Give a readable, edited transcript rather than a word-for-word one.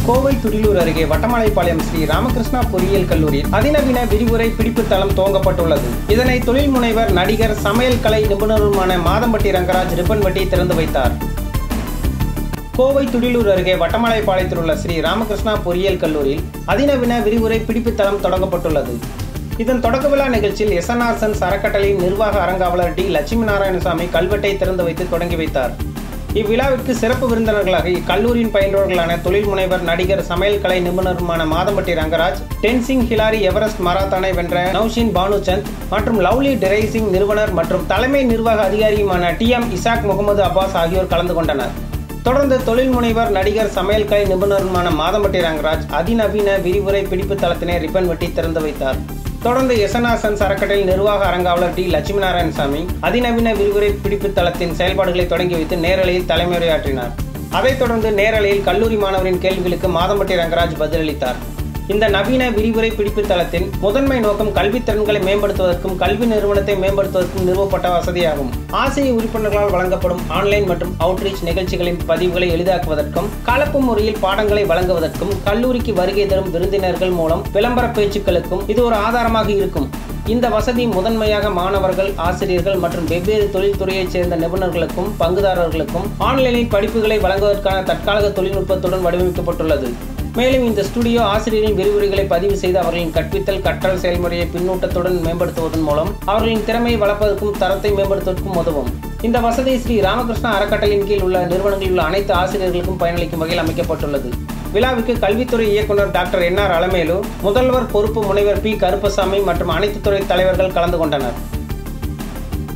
கோவை துடிலூர் அருகே வட்டமலைப்பாளையம் ஸ்ரீ ராமகிருஷ்ணா பொறியியல் கல்லூரியில் அதிநவீன விரிவுரை பிடிப்பு தளம் துவங்கப்பட்டுள்ளது. இதனை தொழில் முனைவர், நடிகர், சமையல் கலை நிபுணருமான மாதம்பட்டி ரங்கராஜ் ரிப்பன் வெட்டி திறந்து வைத்தார். கோவை துடிலூர் அருகே வட்டமலைப்பாளையத்தில் உள்ள ஸ்ரீ ராமகிருஷ்ணா பொறியியல் கல்லூரியில் அதிநவீன விரிவுரை பிடிப்பு தளம் தொடங்கப்பட்டுள்ளது. இதன் தொடக்க விழா நிகழ்ச்சியில் SNR சன்ஸ் அறக்கட்டளையின் நிர்வாக அரங்காவலர் டி. லட்சுமி நாராயணசாமி கல்வெட்டை திறந்து வைத்து தொடங்கி வைத்தார். இவ்விழாவிற்கு சிறப்பு விருந்தினர்களாக இக்கல்லூரியின் பயின்றவர்களான தொழில் முனைவர், நடிகர், சமையல் கலை நிபுணருமான மாதம்பட்டி ரங்கராஜ், டென்சிங் ஹிலாரி எவரெஸ்ட் மாரத்தானை வென்ற நௌஷின் பானுசந்த் மற்றும் லவ்லி டிரைசிங் நிறுவனர் மற்றும் தலைமை நிர்வாக அதிகாரியுமான TM இசாக் முகமது அப்பாஸ் ஆகியோர் கலந்து கொண்டனர். தொடர்ந்து தொழில் முனைவர், நடிகர், சமையல் கலை நிபுணருமான மாதம்பட்டி ரங்கராஜ் அதிநவீன விரிவுரை பிடிப்பு தளத்தினை ரிப்பன் வெட்டி திறந்து வைத்தார். தொடர்ந்து SNR சன்ஸ் அறக்கட்டளை நிர்வாக அரங்காவலர் டி. லட்சுமி நாராயணசாமி அதிநவீன விரிவுரை பிடிப்பு தளத்தின் செயல்பாடுகளை தொடங்கி வைத்து நேரலையில் தலைமையுரையாற்றினார். அதைத் தொடர்ந்து நேரலையில் கல்லூரி மாணவரின் கேள்விகளுக்கு மாதம்பட்டி ரங்கராஜ் பதிலளித்தார். இந்த நவீன விரிவுரை பிடிப்பு தளத்தின் முதன்மை நோக்கம் கல்வித் திறன்களை மேம்படுத்துவதற்கும் கல்வி நிறுவனத்தை மேம்படுத்துவதற்கும் நிறுவப்பட்ட வசதியாகும். ஆசிரிய உறுப்பினர்களால் வழங்கப்படும் ஆன்லைன் மற்றும் அவுட்ரீச் நிகழ்ச்சிகளின் பதிவுகளை எளிதாக்குவதற்கும், கலப்பு முறையில் பாடங்களை வழங்குவதற்கும், கல்லூரிக்கு வருகை தரும் விருந்தினர்கள் மூலம் விளம்பர பேச்சுக்களுக்கும் இது ஒரு ஆதாரமாக இருக்கும். இந்த வசதி முதன்மையாக மாணவர்கள், ஆசிரியர்கள் மற்றும் வெவ்வேறு தொழில்துறையைச் சேர்ந்த நிபுணர்களுக்கும் பங்குதாரர்களுக்கும் ஆன்லைனில் படிப்புகளை வழங்குவதற்கான தற்காலிக தொழில்நுட்பத்துடன் வடிவமைக்கப்பட்டுள்ளது. மேலும் இந்த ஸ்டுடியோ ஆசிரியரின் விரிவுரைகளை பதிவு செய்து அவர்களின் கற்பித்தல், கற்றல் செயல்முறையை பின்னூட்டத்துடன் மேம்படுத்துவதன் மூலம் அவர்களின் திறமையை வளர்ப்பதற்கும் தரத்தை மேம்படுத்துவதற்கும் உதவும். இந்த வசதி ஸ்ரீ ராமகிருஷ்ணா அறக்கட்டளையின் கீழ் உள்ள நிறுவனங்களில் உள்ள அனைத்து ஆசிரியர்களுக்கும் பயனளிக்கும் வகையில் அமைக்கப்பட்டுள்ளது. விழாவுக்கு கல்வித்துறை இயக்குநர் டாக்டர் NR அலமேலு, முதல்வர் பொறுப்பு முனைவர் P. கருப்பசாமி மற்றும் அனைத்து துறை தலைவர்கள் கலந்து கொண்டனர்.